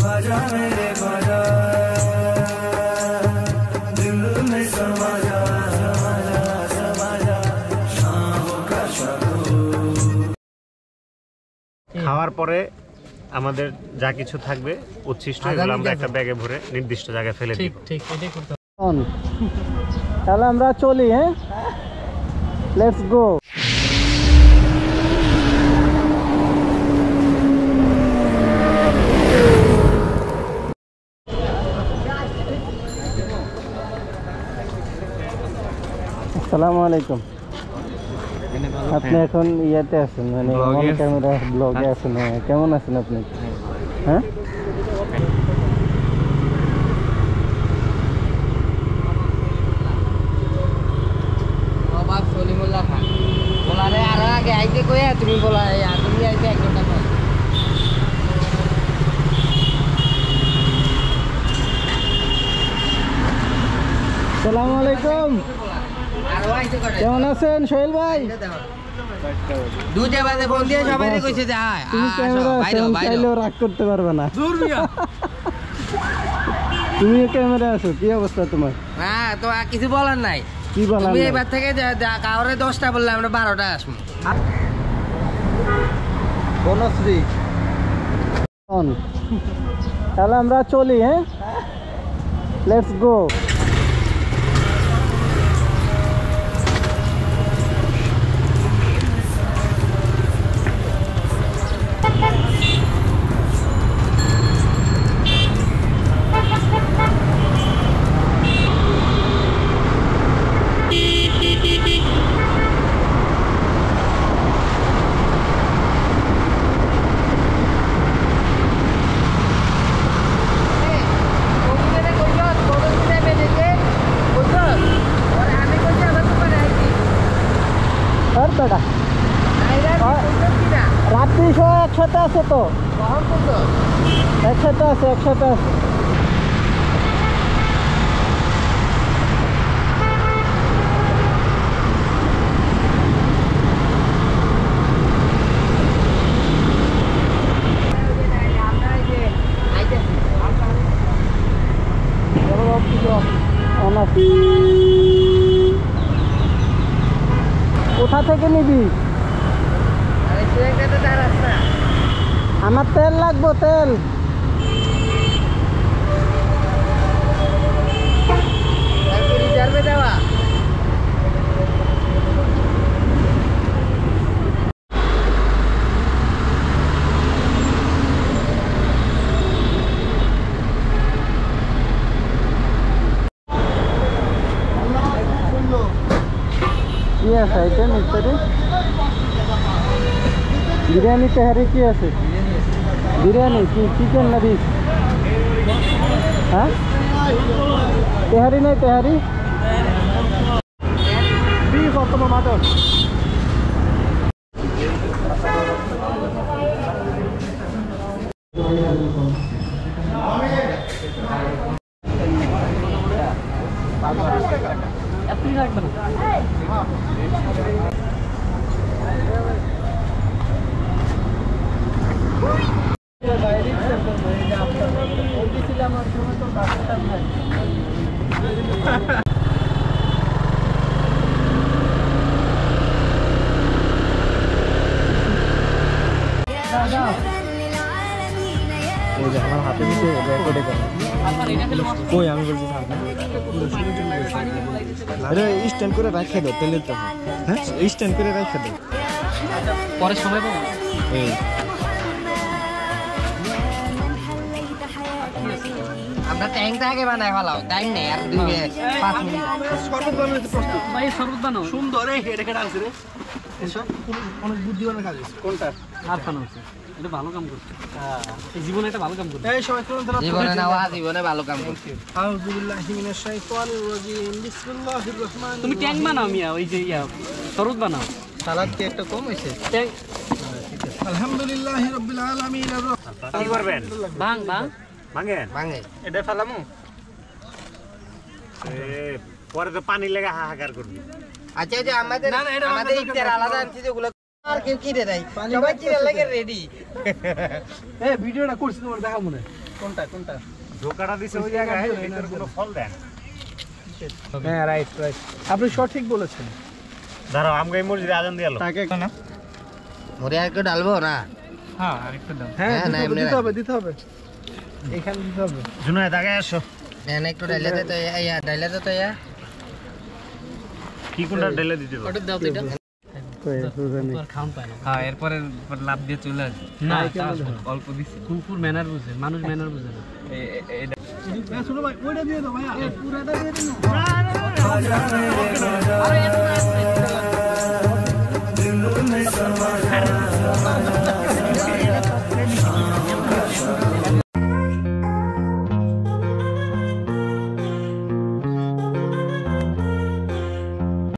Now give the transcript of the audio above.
ख्वाजा मेरे ख्वाजा दिल में समा जा समा जा शामों का খাওয়ার পরে আমাদের যা কিছু থাকবে উচ্ছিষ্ট এগুলো আমরা একটা ব্যাগে ভরে নির্দিষ্ট জায়গায় ফেলে দিব। ঠিক এটাই করতে হবে। তাহলে আমরা চলি, হ্যাঁ, লেটস গো। আসসালামু আলাইকুম। আপনি এখন ইয়াতে আছেন, মানে অন ক্যামেরা ব্লগে আছেন। কেমন আছেন আপনি? হ্যাঁ, তুমি বলা তুমি আইতে 1 ঘন্টা পর। আসসালামু আলাইকুম। কেমন আছেন সোহেল ভাই? দুইটা বাজে ফোন দিয়ে সবাইকে কইছে যে আয় তুমি ক্যামেরা আছেন, চাইলেও রাগ করতে পারবে না। তুমি ক্যামেরা আছো, কি অবস্থা তোমার? হ্যাঁ, তো আর কিছু বলার নাই। কি বলার? তুমি এবার থেকে কাউরে 10টা বললে আমরা 12টা আসবো। বনশ্রী, তাহলে আমরা চলি, হ্যাঁ, লেটস গো। রাত্রি সবাই একসাথে আছে তো? একসাথে আছে, একসাথে আছে। কোথা থেকে নিবি? আমার তেল লাগবো, তেল। দেওয়া কি আছে আইটেম ইত্যাদি? বিরিয়ানি তেহারি কি আছে? বিরিয়ানি কি চিকেন না বিফ? হ্যাঁ, তেহারি নাই, তেহারি বিফ অথবা মাটন। আপনি রাখবেন আমার হাতে দিতে রেকর্ডে করে কই আমি বলছি স্ট্যান্ড করে রাখে দাও, তেলের তো। হ্যাঁ, স্ট্যান্ড করে রাখে দাও, পরে সময় পাবো। এই আমরা ট্যাঙ্কটা আগে বানাই ফেলাও, টাইম নেই আর 5 মিনিট। শরবত বানাতে প্রস্তুত ভাই, শরবত বানাও। সুন্দর, এই এটা কেটে আনছে রে। এসব অনেক বুদ্ধিমানের কাজ আছে। কোনটা? আর বানাচ্ছে, এটা ভালো কাম করছে। এই জীবনে এটা ভালো কাম করছে। এই সবাই কোন ধরনের জীবনে না, জীবনে ভালো কাম করছে। আউযুবিল্লাহি মিনাশ শাইতানির রাজিম, বিসমিল্লাহির রহমানির। তুমি ট্যাঙ্ক বানাও মিয়া, ওই যে শরবত বানাও। সালাদ কি একটা কম হইছে? ট্যাঙ্ক। আলহামদুলিল্লাহি রাব্বিল আলামিন। কি করবেন? ভাঙ ভাঙ ভাঙেন? ভাঙে এটা ফেলামু। পরে তো পানি লেগে হাহাকার করবি। আচ্ছা, যে আমাদের ইফতার আলাদা আনছি, যেগুলো আর কেউ কিনে দেয়, সবাই কিনে লাগে রেডি। এই ভিডিওটা করছি, তোমার দেখা মনে কোনটা কোনটা ধোকাটা দিছে ওই জায়গায় ভিতরে কোনো ফল দেন। হ্যাঁ রাইট রাইট আপনি সঠিক বলেছেন দাঁড়াও আমগাই মসজিদে আজান দিয়ালো। তাকে না মুড়ি আর একটু ডালবো না? হ্যাঁ আরেকটা দাও হ্যাঁ, হ্যাঁ না, এমনি দিতে হবে দিতে হবে এখানে দিতে হবে জুনায়েদ আগে আসো। এনে একটু ডাইলে দে তো ইয়া ডাইলে দে তো ইয়া। কি কোনটা ঢেলে দিতে হবে? কই সুজানি হ্যাঁ এরপরে লাভ দিয়ে চলে আসবে না অল্প দিচ্ছি কুকুর ম্যানার বুঝে মানুষ ম্যানার বুঝে না শুনো ভাই ওইটা দিয়ে দাও ভাই পুরাটা দিয়ে দিন आजा मेरे राजा दिल में समा जा